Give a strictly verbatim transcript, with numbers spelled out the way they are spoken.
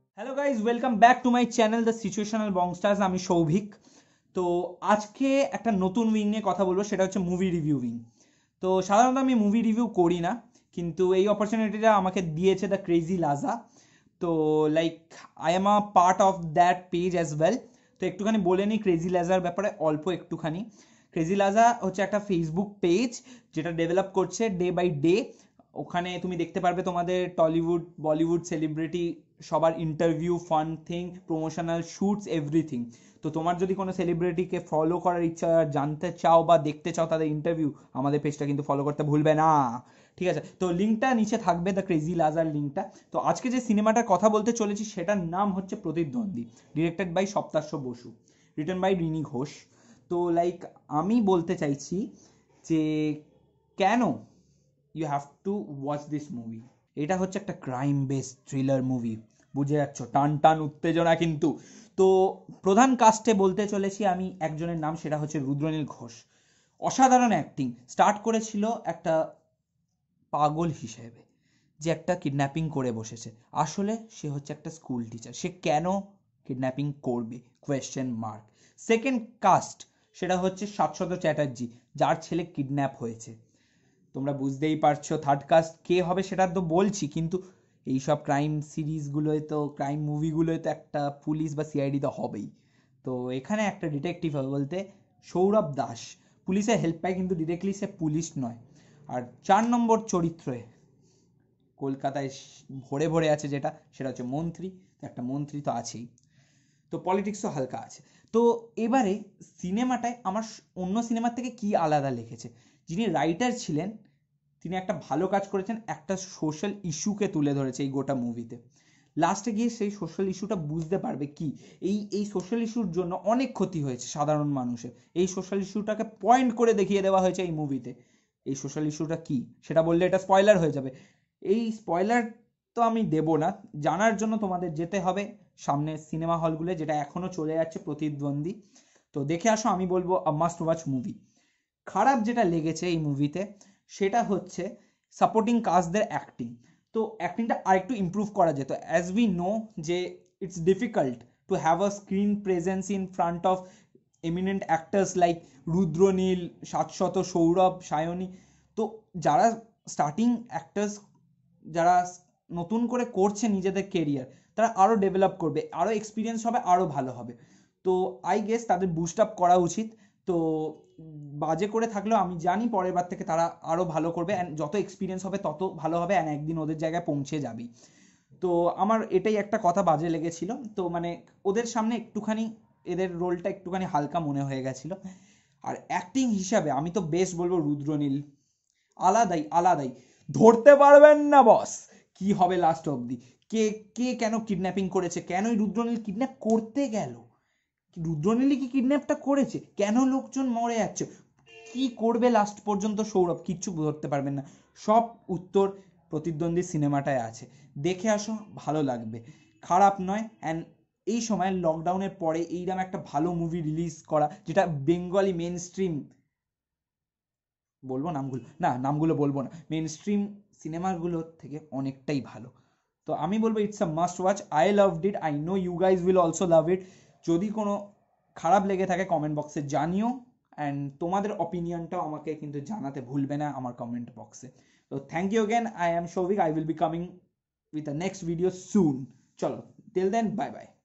Hello guys, welcome back to my channel the situational Bongsters. আমি সৌভিক। তো আজকে একটা নতুন উইং নিয়ে কথা বলবো, সেটা হচ্ছে মুভি রিভিউইং। তো সাধারণত আমি মুভি রিভিউ করি না, কিন্তু এই অপরচুনিটিটা আমাকে দিয়েছে দ্য ক্রেজি লাজা। তো like I am a part of that page as well. তো একটুখানি বলে নিই ক্রেজি লাজার ব্যাপারে অল্প একটুখানি। ক্রেজি লাজা হচ্ছে একটা ফেসবুক পেজ যেটা ডেভেলপ করছে ডে বাই ডে। ওখানে তুমি দেখতে পারবে তোমাদের টলিউড বলিউড সেলিব্রিটি সবার interview, fun thing, promotional shoots, everything. তো তোমার যদি কোনো সেলিব্রিটিকে ফলো করার ইচ্ছা, জানতে চাও বা দেখতে চাও তাদের ইন্টারভিউ, আমাদের পেজটা কিন্তু ফলো করতে ভুলবে না। ঠিক আছে, তো লিঙ্কটা নিচে থাকবে, দ্য ক্রেজি লাজার লিঙ্কটা। তো আজকে যে সিনেমাটার কথা বলতে চলেছি সেটার নাম হচ্ছে Pratidwandi, directed by Saptashwa Basu, written by Rini Ghosh. তো লাইক আমি বলতে চাইছি যে কেন you have to watch this movie. এটা হচ্ছে একটা ক্রাইম বেসড থ্রিলার মুভি, বুঝে যাচ্ছ, টান টান উত্তেজনা কিন্তু। তো প্রধান কাস্টে বলতে চলেছি আমি একজনের নাম, সেটা হচ্ছে রুদ্রনীল ঘোষ। অসাধারণ অ্যাক্টিং। স্টার্ট করেছিল একটা পাগল হিসেবে, যে একটা কিডন্যাপিং করে বসেছে, আসলে সে হচ্ছে একটা স্কুল টিচার। সে কেন কিডন্যাপিং করবে, কোয়েশ্চেন মার্ক। সেকেন্ড কাস্ট, সেটা হচ্ছে শাশ্বত চ্যাটার্জি, যার ছেলে কিডন্যাপ হয়েছে। তোমরা বুঝতেই পারছো থার্ড কাস্ট কে হবে সেটা তো বলছি, কিন্তু এইসব ক্রাইম সিরিজগুলোয় তো, ক্রাইম মুভিগুলোয় তো একটা পুলিশ বা সিআইডি তো হবেই। তো এখানে একটা ডিটেকটিভ হবে বলতে সৌরভ দাস, পুলিশের হেল্প পায়, কিন্তু ডিরেক্টলি সে পুলিশ নয়। আর চার নম্বর চরিত্রে কলকাতায় ভরে ভরে আছে যেটা, সেটা হচ্ছে মন্ত্রী। তো একটা মন্ত্রী তো আছেই, তো পলিটিক্সও হালকা আছে। তো এবারে সিনেমাটায় আমার অন্য সিনেমার থেকে কি আলাদা লেগেছে, যিনি রাইটার ছিলেন তিনি একটা ভালো কাজ করেছেন, একটা সোশ্যাল ইস্যুকে তুলে ধরেছে এই গোটা মুভিতে। লাস্টে গিয়ে সেই সোশ্যাল ইস্যুটা বুঝতে পারবে কি, এই এই সোশ্যাল ইস্যুর জন্য অনেক ক্ষতি হয়েছে সাধারণ মানুষের। এই সোশ্যাল ইস্যুটাকে পয়েন্ট করে দেখিয়ে দেওয়া হয়েছে এই মুভিতে। এই সোশ্যাল ইস্যুটা কি সেটা বললে এটা স্পয়লার হয়ে যাবে। এই স্পয়লার তো আমি দেব না, জানার জন্য তোমাদের যেতে হবে সামনে সিনেমা হলগুলো, যেটা এখনো চলে যাচ্ছে প্রতিদ্বন্দ্বী। তো দেখে আসো, আমি বলবো আ মাস্ট ওয়াচ মুভি। খারাপ যেটা লেগেছে এই মুভিতে সেটা হচ্ছে সাপোর্টিং কাস্টদের অ্যাক্টিং। তো অ্যাক্টিংটা আরেকটু ইমপ্রুভ করা যেত। অ্যাজ উই নো যে it's difficult to have a screen presence in front of eminent actors like Rudranil, Saswata, Sourav, Sayani. তো যারা স্টার্টিং অ্যাক্টার্স, যারা নতুন করে করছে নিজেদের কেরিয়ার, তারা আরও ডেভেলপ করবে, আরও এক্সপিরিয়েন্স হবে, আরও ভালো হবে। তো আই গেস তাদের বুস্ট আপ করা উচিত। তো বাজে করে থাকলেও আমি জানি পরের বার থেকে তারা আরও ভালো করবে, অ্যান্ড যত এক্সপিরিয়েন্স হবে তত ভালো হবে, অ্যান্ড একদিন ওদের জায়গায় পৌঁছে যাবি। তো আমার এটাই একটা কথা বাজে লেগেছিল, তো মানে ওদের সামনে একটুখানি এদের রোলটা একটুখানি হালকা মনে হয়ে গেছিল। আর অ্যাক্টিং হিসাবে আমি তো বেস্ট বলবো রুদ্রনীল, আলাদাই আলাদাই। ধরতে পারবেন না বস কি হবে লাস্ট অবধি, কে কে কেন কিডন্যাপিং করেছে, কেনই রুদ্রনীল কিডন্যাপ করতে গেল, রুদ্রনীলই কি কিডন্যাপটা করেছে, কেন লোকজন মরে যাচ্ছে, কি করবে লাস্ট পর্যন্ত সৌরভ, কিচ্ছু ধরতে পারবেন না। সব উত্তর প্রতিদ্বন্দ্বী সিনেমাটায় আছে, দেখে আসো, ভালো লাগবে, খারাপ নয়। অ্যান্ড এই সময় লকডাউনের পরে এইরকম একটা ভালো মুভি রিলিজ করা, যেটা বেঙ্গলি মেন স্ট্রিম, বলবো নামগুলো, না নামগুলো বলবো না, মেন স্ট্রিম সিনেমাগুলোর থেকে অনেকটাই ভালো। তো আমি বলবো it's a must watch. I loved it, I know you guys will also love it. যদি কোনো খারাপ লেগে থাকে কমেন্ট বক্সে জানিও, অ্যান্ড তোমাদের অপিনিয়নটাও আমাকে কিন্তু জানাতে ভুলবে না আমার কমেন্ট বক্সে। তো thank you again, I am Souvik, I will be coming with a next video soon. চলো, টিল দেন, বাই বাই।